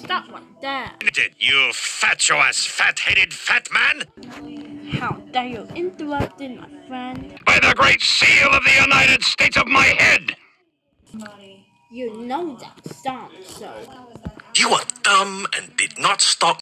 Stop right there. Did you fatuous, fat-headed fat man? How dare you interrupt my friend? By the great seal of the United States of my head! You know that sounds so. You are dumb and did not stop